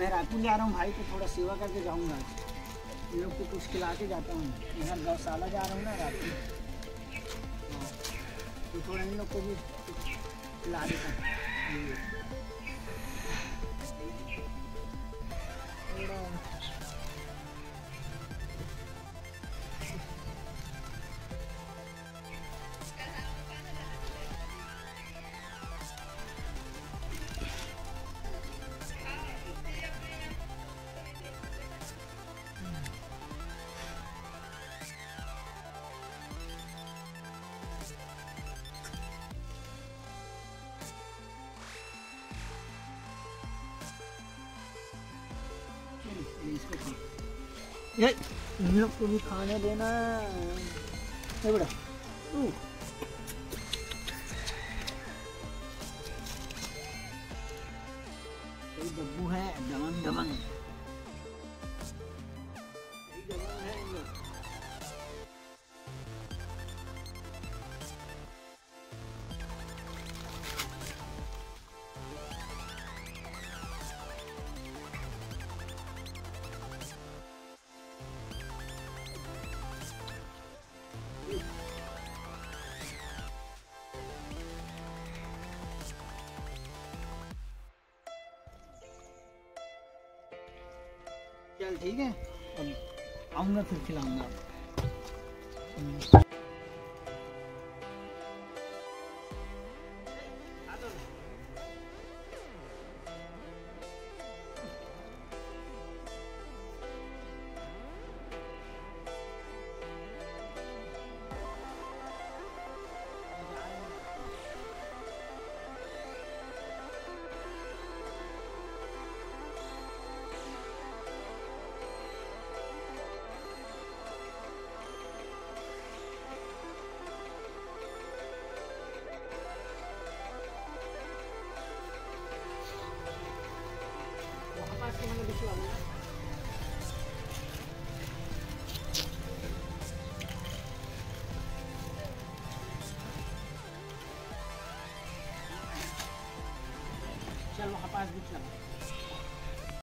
मैं रायपुर जा रहा हूँ भाई, तो थोड़ा सेवा करके जाऊँगा। इन लोग को कुछ खिला के जाता हूँ। यहाँ गौशाला जा रहा हूँ ना रायपुर, तो थोड़ा इन लोग को भी खिला देता हूँ। ये इन लोग को भी खाने देना है बेटा। ये डब्बू है दमन दमन। चल ठीक है, अब आऊँगा फिर खिलाऊँगा। चल वहाँ पास भी चला।